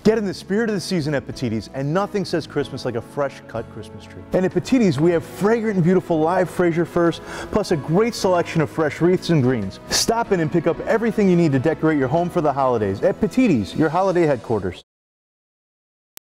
Get in the spirit of the season at Petitti's, and nothing says Christmas like a fresh cut Christmas tree. And at Petitti's, we have fragrant and beautiful live Fraser firs, plus a great selection of fresh wreaths and greens. Stop in and pick up everything you need to decorate your home for the holidays at Petitti's, your holiday headquarters.